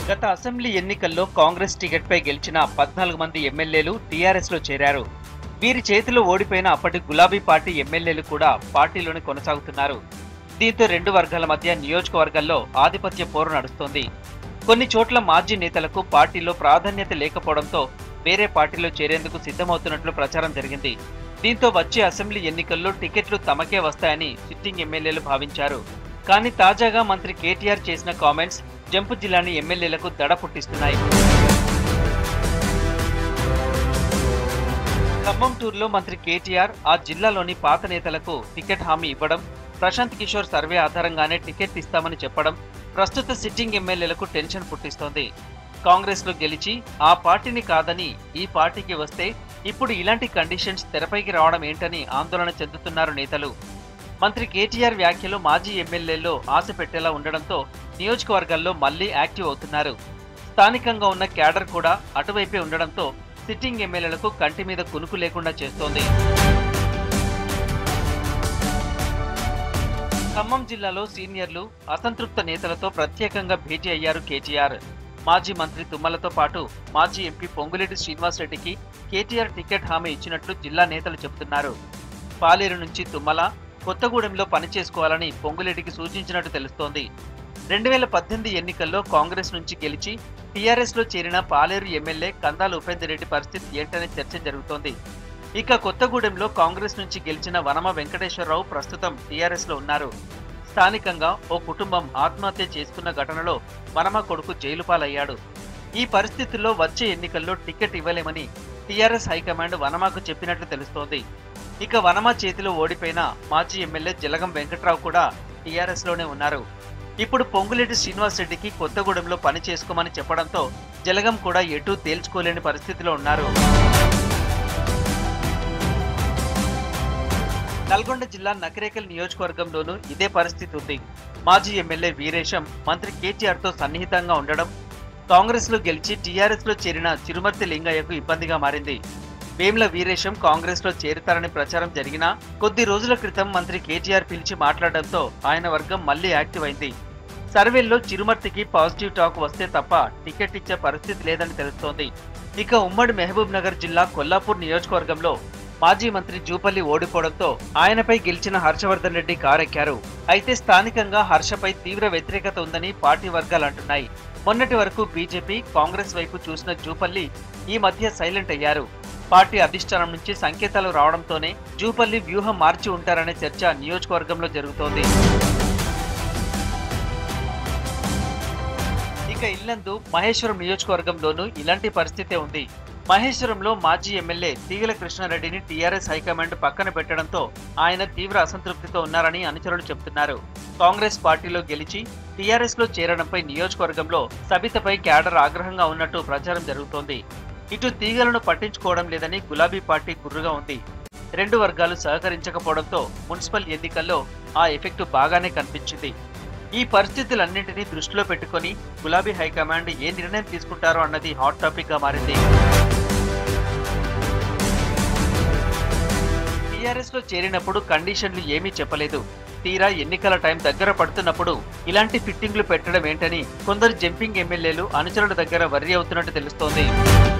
గత అసెంబ్లీ ఎన్నికల్లో కాంగ్రెస్ టికెట్పై గెలిచిన 14 మంది ఎమ్మెల్యేలు టీఆర్ఎస్లో చేరారు. వీరి చేతిలో ఓడిపోయిన అప్పటి గులాబీ పార్టీ ఎమ్మెల్యేలు కూడా పార్టీలోనే కొనసాగుతున్నారు. దీంతో రెండు వర్గాల మధ్య నియోజకవర్గాల్లో ఆధిపత్య పోరు నడుస్తోంది. కొన్ని చోట్ల మాజీ నేతలకు పార్టీలో ప్రాధాన్యత లేకపోవడంతో వేరే పార్టీలో చేరేందుకు సిద్ధమవుతున్నట్లు ప్రచారం జరిగింది. దీంతో వచ్చే అసెంబ్లీ ఎన్నికల్లో టికెట్లు తమకే వస్తాయని సిట్టింగ్ ఎమ్మెల్యేలు భావించారు. కానీ తాజాగా మంత్రి కేటీఆర్ చేసిన కామెంట్స్ జంపు జిల్లాని ఎమ్మెల్యేలకు దడ పుట్టిస్తున్నాయి. ఖమ్మం టూర్లో మంత్రి కేటీఆర్ ఆ జిల్లాలోని పాత నేతలకు టికెట్ హామీ ఇవ్వడం, ప్రశాంత్ కిషోర్ సర్వే ఆధారంగానే టికెట్ ఇస్తామని చెప్పడం ప్రస్తుత సిట్టింగ్ ఎమ్మెల్యేలకు టెన్షన్ పుట్టిస్తోంది. కాంగ్రెస్లో గెలిచి ఆ పార్టీని కాదని ఈ పార్టీకి వస్తే ఇప్పుడు ఇలాంటి కండిషన్స్ తెరపైకి రావడం ఏంటని ఆందోళన చెందుతున్నారు నేతలు. మంత్రి కేటీఆర్ వ్యాఖ్యలు మాజీ ఎమ్మెల్యేల్లో ఆశ పెట్టేలా ఉండడంతో నియోజకవర్గాల్లో మళ్లీ యాక్టివ్ అవుతున్నారు. స్థానికంగా ఉన్న క్యాడర్ కూడా అటువైపే ఉండడంతో సిట్టింగ్ ఎమ్మెల్యేలకు కంటి మీద కునుకు లేకుండా చేస్తోంది. ఖమ్మం జిల్లాలో సీనియర్లు, అసంతృప్త నేతలతో ప్రత్యేకంగా భేటీ అయ్యారు కేటీఆర్. మాజీ మంత్రి తుమ్మలతో పాటు మాజీ ఎంపీ పొంగులేటి శ్రీనివాసరెడ్డికి కేటీఆర్ టికెట్ హామీ ఇచ్చినట్లు జిల్లా నేతలు చెబుతున్నారు. పాలేరు నుంచి తుమ్మల కొత్తగూడెంలో పనిచేసుకోవాలని పొంగులేటికి సూచించినట్టు తెలుస్తోంది. 2018 ఎన్నికల్లో కాంగ్రెస్ నుంచి గెలిచి టీఆర్ఎస్లో చేరిన పాలేరు ఎమ్మెల్యే కందాల ఉపేందర్ రెడ్డి పరిస్థితి ఏంటనే చర్చ జరుగుతోంది. ఇక కొత్తగూడెంలో కాంగ్రెస్ నుంచి గెలిచిన వనమ వెంకటేశ్వరరావు ప్రస్తుతం టీఆర్ఎస్లో ఉన్నారు. స్థానికంగా ఓ కుటుంబం ఆత్మహత్య చేసుకున్న ఘటనలో వనమ కొడుకు జైలు పాలయ్యాడు. ఈ పరిస్థితుల్లో వచ్చే ఎన్నికల్లో టికెట్ ఇవ్వలేమని టీఆర్ఎస్ హైకమాండ్ వనమకు చెప్పినట్లు తెలుస్తోంది. ఇక వనమ చేతిలో ఓడిపోయిన మాజీ ఎమ్మెల్యే జలగం వెంకట్రావు కూడా టీఆర్ఎస్లోనే ఉన్నారు. ఇప్పుడు పొంగులేటి శ్రీనివాసరెడ్డికి కొత్తగూడెంలో పని చేసుకోమని చెప్పడంతో జలగం కూడా ఎటూ తేల్చుకోలేని పరిస్థితిలో ఉన్నారు. నల్గొండ జిల్లా నకరేకల్ నియోజకవర్గంలోనూ ఇదే పరిస్థితి ఉంది. మాజీ ఎమ్మెల్యే వీరేశం మంత్రి కేటీఆర్తో సన్నిహితంగా ఉండడం కాంగ్రెస్లో గెలిచి టీఆర్ఎస్లో చేరిన చిరుమర్తి లింగయ్యకు ఇబ్బందిగా మారింది. వేముల వీరేశం కాంగ్రెస్లో చేరుతారని ప్రచారం జరిగినా కొద్ది రోజుల క్రితం మంత్రి కేటీఆర్ పిలిచి మాట్లాడడంతో ఆయన వర్గం మళ్లీ యాక్టివ్ అయింది. సర్వేల్లో చిరుమర్తికి పాజిటివ్ టాక్ వస్తే తప్ప టికెట్ ఇచ్చే పరిస్థితి లేదని తెలుస్తోంది. ఇక ఉమ్మడి మహబూబ్ నగర్ జిల్లా కొల్లాపూర్ నియోజకవర్గంలో మాజీ మంత్రి జూపల్లి ఓడిపోవడంతో ఆయనపై గెలిచిన హర్షవర్ధన్ రెడ్డి కారెక్కారు. అయితే స్థానికంగా హర్షపై తీవ్ర వ్యతిరేకత ఉందని పార్టీ వర్గాలు అంటున్నాయి. మొన్నటి వరకు బీజేపీ, కాంగ్రెస్ వైపు చూసిన జూపల్లి ఈ మధ్య సైలెంట్ అయ్యారు. పార్టీ అధిష్టానం నుంచి సంకేతాలు రావడంతోనే జూపల్లి వ్యూహం మార్చి ఉంటారనే చర్చ నియోజకవర్గంలో జరుగుతోంది. ఇక ఇల్లందు మహేశ్వరం నియోజకవర్గంలోనూ ఇలాంటి పరిస్థితే ఉంది. మహేశ్వరంలో మాజీ ఎమ్మెల్యే తీగల కృష్ణారెడ్డిని టీఆర్ఎస్ హైకమాండ్ పక్కన పెట్టడంతో ఆయన తీవ్ర అసంతృప్తితో ఉన్నారని అనుచరులు చెబుతున్నారు. కాంగ్రెస్ పార్టీలో గెలిచి టీఆర్ఎస్ లో చేరడంపై నియోజకవర్గంలో సబితపై క్యాడర్ ఆగ్రహంగా ఉన్నట్టు ప్రచారం జరుగుతోంది. ఇటు తీగలను పట్టించుకోవడం లేదని గులాబీ పార్టీ గుర్రుగా ఉంది. రెండు వర్గాలు సహకరించకపోవడంతో మున్సిపల్ ఎన్నికల్లో ఆ ఎఫెక్ట్ బాగానే కనిపించింది. ఈ పరిస్థితులన్నింటినీ దృష్టిలో పెట్టుకుని గులాబీ హైకమాండ్ ఏ నిర్ణయం తీసుకుంటారో అన్నది హాట్ టాపిక్ గా మారింది. టీఆర్ఎస్ లో చేరినప్పుడు కండిషన్లు ఏమీ చెప్పలేదు. తీరా ఎన్నికల టైం దగ్గర పడుతున్నప్పుడు ఇలాంటి ఫిట్టింగ్లు పెట్టడం ఏంటని కొందరు జంపింగ్ ఎమ్మెల్యేలు అనుచరుల దగ్గర వర్రీ అవుతున్నట్టు తెలుస్తోంది.